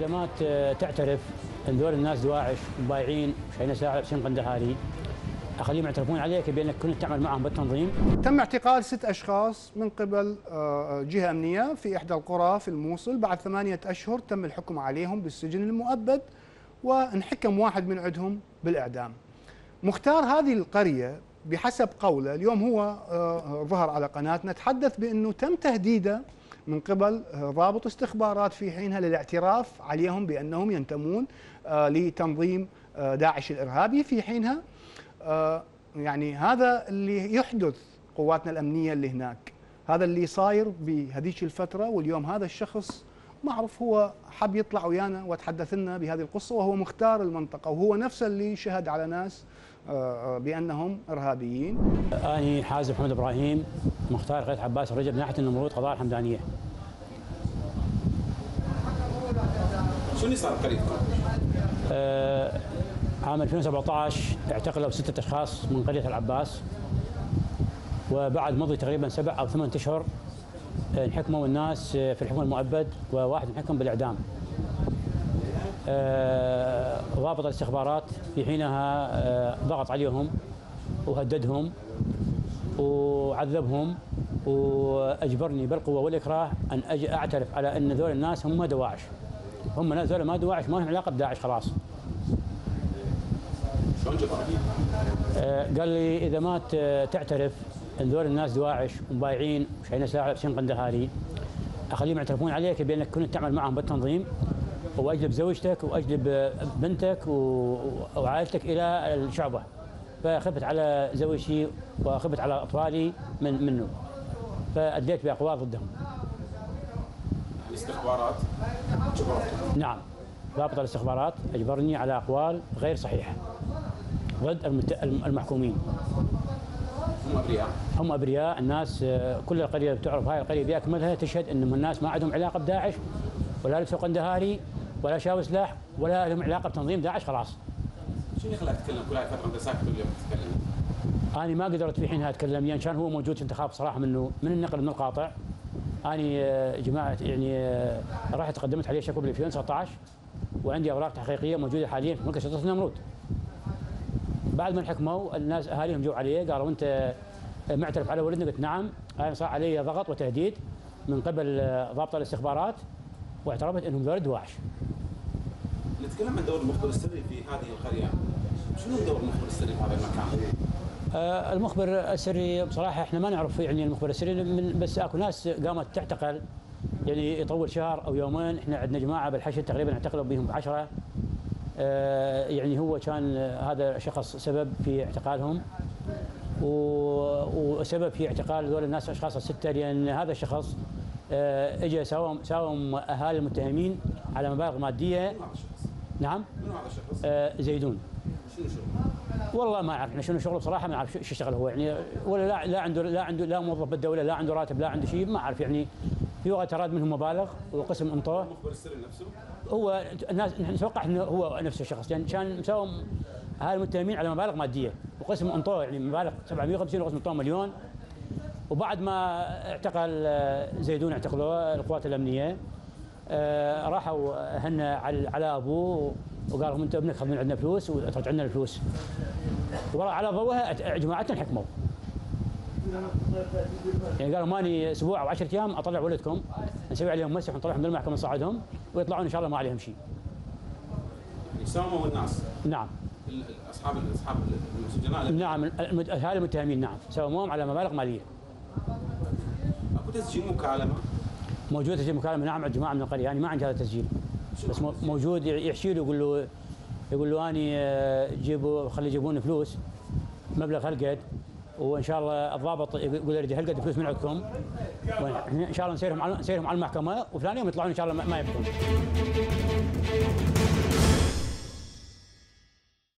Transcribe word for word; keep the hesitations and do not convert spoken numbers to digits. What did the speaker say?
اذا ما تعترف ان ذول الناس دواعش مبايعين شينا ساعه لابسين قندهاري، اخليهم يعترفون عليك بانك كنت تعمل معهم بالتنظيم. تم اعتقال ست اشخاص من قبل جهه امنيه في احدى القرى في الموصل. بعد ثمانيه اشهر تم الحكم عليهم بالسجن المؤبد، وانحكم واحد من عندهم بالاعدام. مختار هذه القريه بحسب قوله اليوم هو ظهر على قناتنا تحدث بانه تم تهديده من قبل ضابط استخبارات في حينها للاعتراف عليهم بانهم ينتمون لتنظيم داعش الارهابي. في حينها يعني هذا اللي يحدث قواتنا الامنيه اللي هناك، هذا اللي صاير بهذيك الفتره. واليوم هذا الشخص معروف هو حب يطلع ويانا وتحدث لنا بهذه القصه، وهو مختار المنطقه، وهو نفسه اللي شهد على ناس بانهم ارهابيين. اني حازم محمد ابراهيم مختار قريه عباس الرجب ناحيه النمرود قضاء الحمدانيه. شو اللي صار بقريتكم؟ آه عام ألفين وسبعة عشر اعتقلوا ستة اشخاص من قريه العباس، وبعد مضي تقريبا سبع او ثمان اشهر انحكموا الناس في الحكم المؤبد، وواحد انحكم بالاعدام. آه ضابط الاستخبارات في حينها آه ضغط عليهم وهددهم وعذبهم واجبرني بالقوه والاكراه ان اجي اعترف على ان ذول الناس هم دواعش، هم ناس ذول ما دواعش، ما لهم علاقه بداعش خلاص. شلون جبرني؟ آه قال لي اذا ما تعترف ان ذول الناس دواعش ومبايعين وشينا ساعه لابسين قندهاري، اخليهم يعترفون عليك بانك كنت تعمل معهم بالتنظيم، واجلب زوجتك واجلب بنتك وعائلتك الى الشعبه. فخفت على زوجتي وخفت على اطفالي من منه، فاديت باقوال ضدهم. الاستخبارات جبرتهم؟ نعم، ضابط الاستخبارات اجبرني على اقوال غير صحيحه ضد المحكومين. هم ابرياء؟ هم ابرياء، الناس كل القريه بتعرف، هاي القريه باكملها تشهد انهم الناس ما عندهم علاقه بداعش، ولا لبسوا قندهاري، ولا شاوا سلاح، ولا لهم علاقه بتنظيم داعش خلاص. شو اللي خلاك تتكلم كل هاي الفتره وانت ساكت واليوم تتكلم؟ انا ما قدرت في حينها اتكلم، لان كان هو موجود في انتخاب صراحه منه من النقل من القاطع. انا جماعه يعني رحت قدمت عليه شكوى بال ألفين وتسعة عشر، وعندي اوراق تحقيقيه موجوده حاليا في مركز شرطه النمرود. بعد ما انحكموا الناس اهاليهم جو علي قالوا انت معترف على ولدنا؟ قلت نعم. انا صار علي ضغط وتهديد من قبل ضابط الاستخبارات، واعترفت انهم ذول دواعش. نتكلم عن دور المخبر السري في هذه القريه، شنو دور المخبر السري في هذا المكان؟ آه المخبر السري بصراحه احنا ما نعرف يعني المخبر السري، من بس اكو ناس قامت تعتقل يعني يطول شهر او يومين. احنا عندنا جماعه بالحشد تقريبا اعتقلوا بهم بعشره. آه يعني هو كان هذا شخص سبب في اعتقالهم، وسبب في اعتقال ذول الناس اشخاص السته، لان هذا الشخص آه اجى ساوم ساوم اهالي المتهمين على مبالغ ماديه. نعم؟ منو هذا الشخص؟ آه زيدون. شنو شغله؟ والله ما اعرف احنا شنو شغله بصراحه، ما اعرف شو يشتغل هو يعني، ولا لا, لا عنده لا عنده لا موظف بالدوله، لا عنده راتب، لا عنده شيء، ما اعرف يعني. في وقت اراد منهم مبالغ وقسم انطوه. المخبر السري نفسه؟ هو الناس نتوقع انه هو نفس الشخص، يعني كان مساوم هاي المتهمين على مبالغ ماديه وقسم انطوه يعني مبالغ سبعمئة وخمسين وقسم انطوه مليون. وبعد ما اعتقل زيدون اعتقلوه القوات الامنيه، آه راحوا هن على على ابوه وقال لهم انت ابنك خذ من عندنا فلوس وترجع لنا الفلوس، وعلى ضوءها جماعتنا انحكموا. يعني قالوا ماني اسبوع او عشرة ايام اطلع ولدكم نسوي عليهم مسح ونطلعهم من المحكمه نصعدهم ويطلعون ان شاء الله ما عليهم شيء. ساوموا الناس؟ نعم. اصحاب اصحاب السجناء؟ نعم هؤلاء المتهمين نعم ساوموهم على مبالغ ماليه. اكو تسجيل مكالمه؟ موجود تسجيل مكالمه نعم عند جماعه من القريه، يعني ما عندي هذا التسجيل بس موجود. يحشي له يقول له يقول له اني جيبوا خلي يجيبون فلوس مبلغ هالقد، وان شاء الله الضابط يقول اريد هالقد فلوس من عندكم، وان شاء الله نسيرهم على نسيرهم على المحكمه، وثاني يوم يطلعون ان شاء الله ما يبكون.